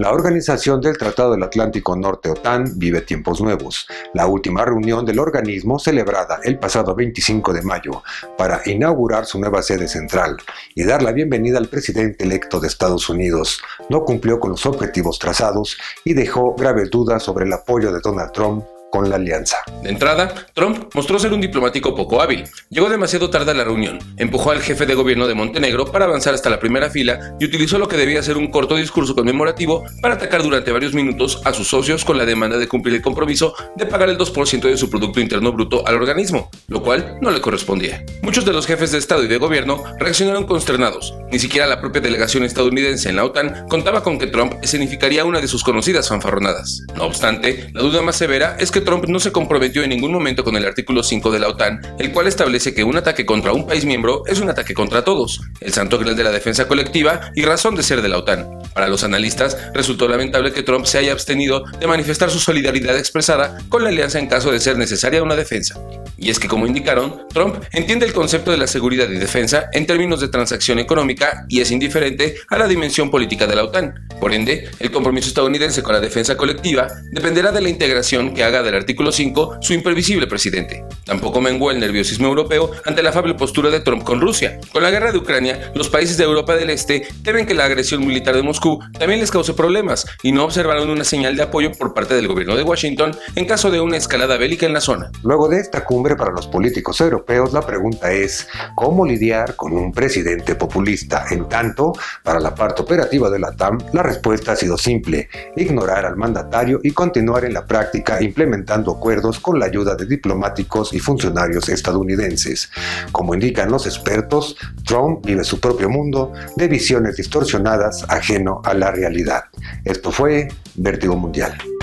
La Organización del Tratado del Atlántico Norte, OTAN, vive tiempos nuevos. La última reunión del organismo, celebrada el pasado 25 de mayo, para inaugurar su nueva sede central y dar la bienvenida al presidente electo de Estados Unidos, no cumplió con los objetivos trazados y dejó graves dudas sobre el apoyo de Donald Trump con la alianza. De entrada, Trump mostró ser un diplomático poco hábil. Llegó demasiado tarde a la reunión, empujó al jefe de gobierno de Montenegro para avanzar hasta la primera fila y utilizó lo que debía ser un corto discurso conmemorativo para atacar durante varios minutos a sus socios con la demanda de cumplir el compromiso de pagar el 2% de su Producto Interno Bruto al organismo, lo cual no le correspondía. Muchos de los jefes de Estado y de gobierno reaccionaron consternados. Ni siquiera la propia delegación estadounidense en la OTAN contaba con que Trump escenificaría una de sus conocidas fanfarronadas. No obstante, la duda más severa es que Trump no se comprometió en ningún momento con el artículo 5 de la OTAN, el cual establece que un ataque contra un país miembro es un ataque contra todos, el santo grial de la defensa colectiva y razón de ser de la OTAN. Para los analistas, resultó lamentable que Trump se haya abstenido de manifestar su solidaridad expresada con la alianza en caso de ser necesaria una defensa. Y es que, como indicaron, Trump entiende el concepto de la seguridad y defensa en términos de transacción económica y es indiferente a la dimensión política de la OTAN. Por ende, el compromiso estadounidense con la defensa colectiva dependerá de la integración que haga del artículo 5 su imprevisible presidente. Tampoco menguó el nerviosismo europeo ante la afable postura de Trump con Rusia. Con la guerra de Ucrania, los países de Europa del Este temen que la agresión militar de Moscú también les cause problemas y no observaron una señal de apoyo por parte del gobierno de Washington en caso de una escalada bélica en la zona. Luego de esta cumbre, para los políticos europeos, la pregunta es ¿cómo lidiar con un presidente populista? En tanto, para la parte operativa de la TAM, la respuesta ha sido simple: ignorar al mandatario y continuar en la práctica implementando acuerdos con la ayuda de diplomáticos y funcionarios estadounidenses. Como indican los expertos, Trump vive su propio mundo de visiones distorsionadas ajeno a la realidad. Esto fue Vértigo Mundial.